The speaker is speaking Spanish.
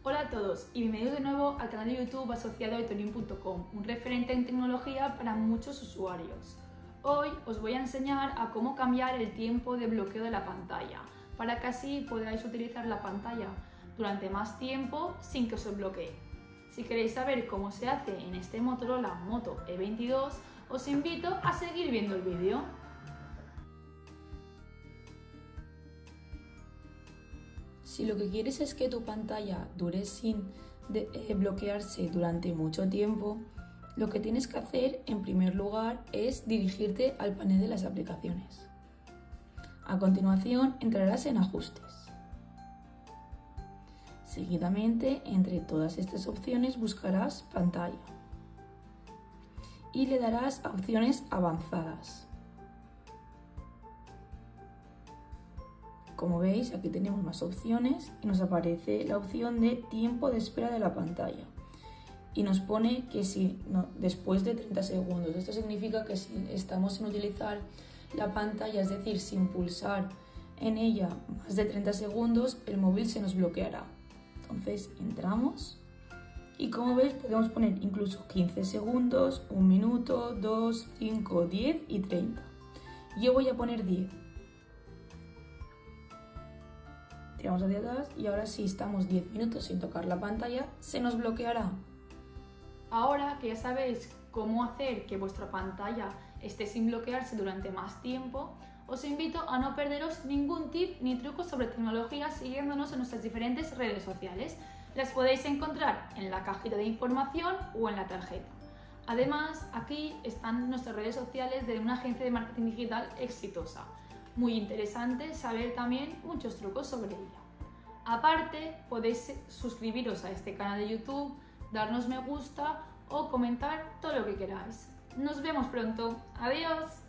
Hola a todos y bienvenidos de nuevo al canal de YouTube asociado a itonin.com, un referente en tecnología para muchos usuarios. Hoy os voy a enseñar a cómo cambiar el tiempo de bloqueo de la pantalla, para que así podáis utilizar la pantalla durante más tiempo sin que os bloquee. Si queréis saber cómo se hace en este Motorola Moto E22, os invito a seguir viendo el vídeo. Si lo que quieres es que tu pantalla dure sin bloquearse durante mucho tiempo, lo que tienes que hacer en primer lugar es dirigirte al panel de las aplicaciones. A continuación entrarás en Ajustes. Seguidamente, entre todas estas opciones buscarás Pantalla y le darás a Opciones avanzadas. Como veis, aquí tenemos más opciones y nos aparece la opción de tiempo de espera de la pantalla y nos pone que después de 30 segundos. Esto significa que si estamos sin utilizar la pantalla, es decir, sin pulsar en ella más de 30 segundos, el móvil se nos bloqueará. Entonces entramos y como veis podemos poner incluso 15 segundos, 1 minuto, 2, 5, 10 y 30. Yo voy a poner 10. Tiramos hacia atrás y ahora si estamos 10 minutos sin tocar la pantalla, se nos bloqueará. Ahora que ya sabéis cómo hacer que vuestra pantalla esté sin bloquearse durante más tiempo, os invito a no perderos ningún tip ni truco sobre tecnología siguiéndonos en nuestras diferentes redes sociales. Las podéis encontrar en la cajita de información o en la tarjeta. Además, aquí están nuestras redes sociales de una agencia de marketing digital exitosa. Muy interesante saber también muchos trucos sobre ella. Aparte, podéis suscribiros a este canal de YouTube, darnos me gusta o comentar todo lo que queráis. Nos vemos pronto. ¡Adiós!